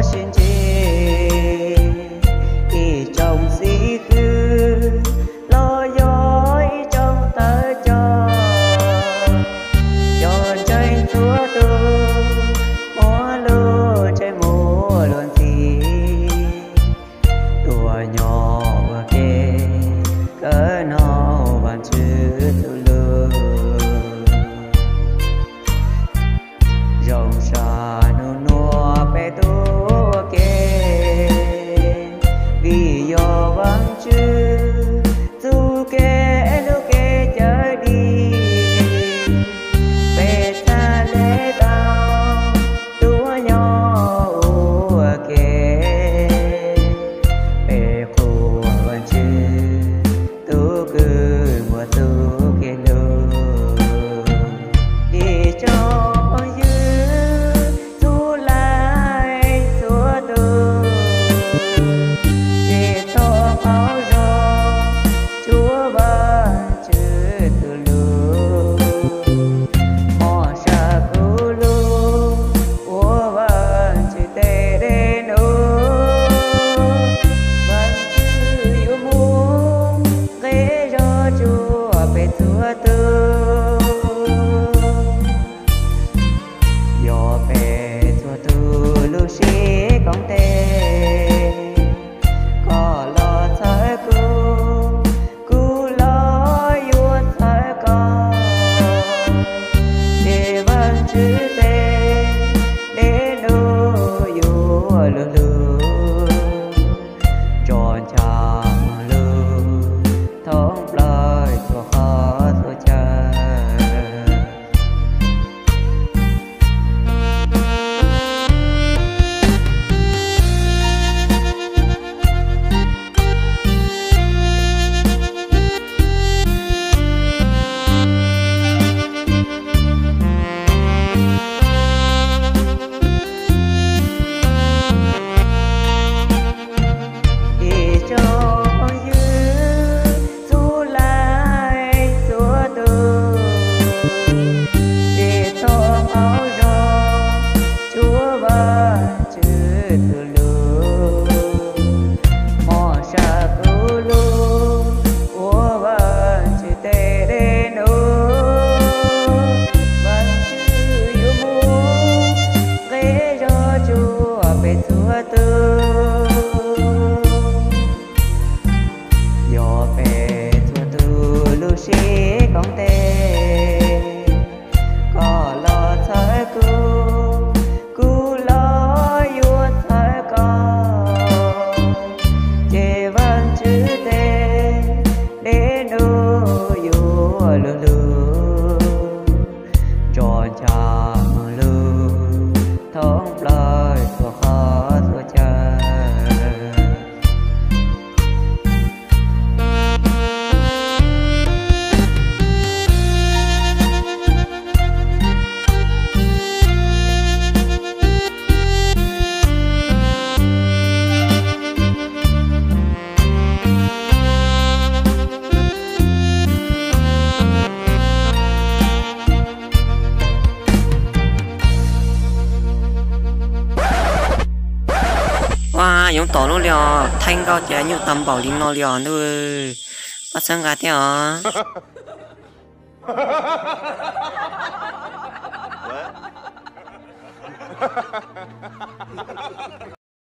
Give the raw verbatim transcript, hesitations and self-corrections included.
xin chê ý trong sĩ khứ lo dối trong tớ cho cho tranh chúa tu múa lô chơi múa luôn thì tuổi nhỏ vừa kê cỡ nó bàn chữ tu lơ rộng xa nô nô bê tu kê vì do vắng chữ tu kê lu kê chở đi bê ta lễ tao tua nhỏ u kê bê khu văn chữ tu cứ mùa tu kê lu ý cho dùng tổ nó liò thanh cao chế như tầm bảo linh nó liò nuôi bắt sang gà theo What?